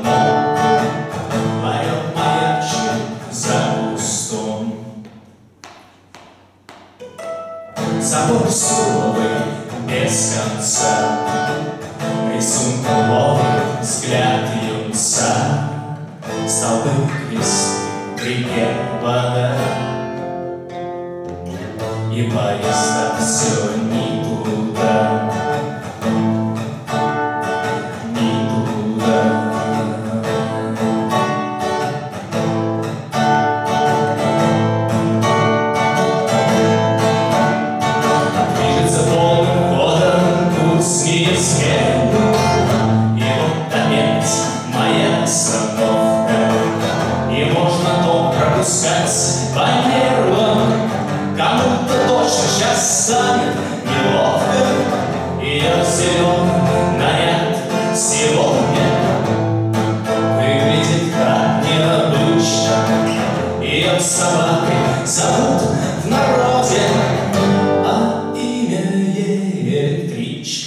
давно поет маячник за кустом. Забор суровый без конца, рисунком ловит взгляд юнца. Столбы, кресты, в реке вода, и поезда все не туда, не туда. Движется полным ходом курс неизменный, и вот опять моя остановка, и можно то пропускать по нервам. Кому-то точно сейчас станет неловко. Ее зеленый наряд сегодня выглядит как необычно. Ее собакой зовут в народе, а имя ей Электричка.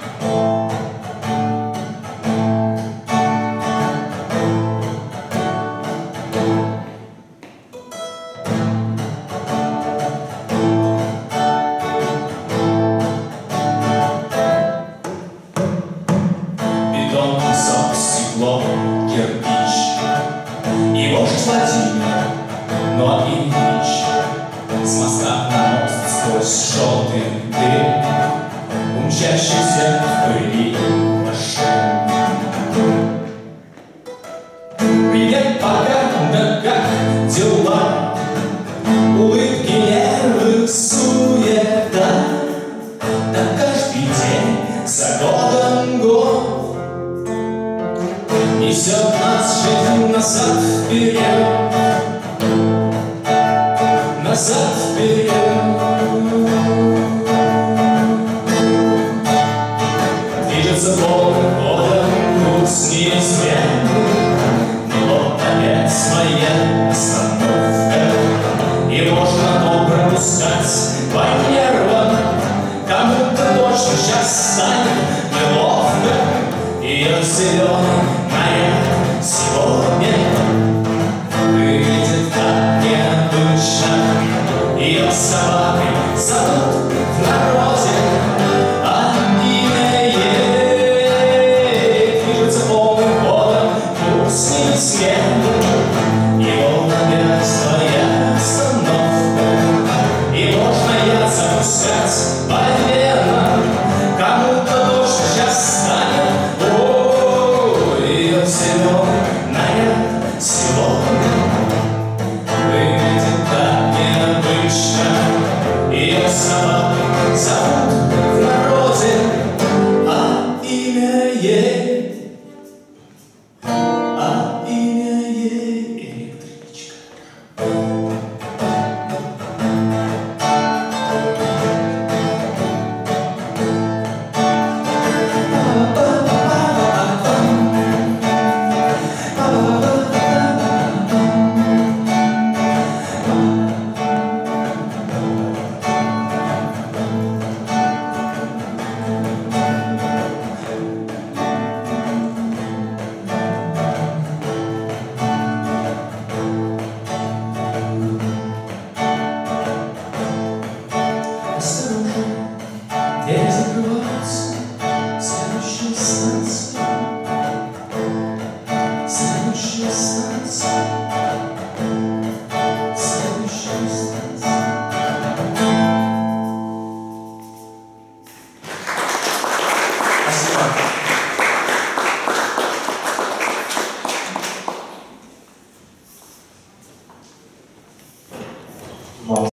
Кирпич и вождь Владимир, но Ильич с моста на мост сквозь желтый дым, умчащийся в пыли машин. Привет, пока, да как дела? Улыбки, нервы, суета, да каждый день за годом год несет нас жизнь назад вперед, назад вперед. Движется полным ходом курс неизменный, но вот опять своя остановка, и можно то пропускать по нервам. Кому-то точно сейчас станет неловко. Ее зеленый наряд сегодня выглядит как необычно. Ее собакой зовут в народе, а имя ей движется полным ходом курс неизменный. И вот опять твоя остановка, и можно я запускать по венам. Кому-то точно сейчас станет зеленый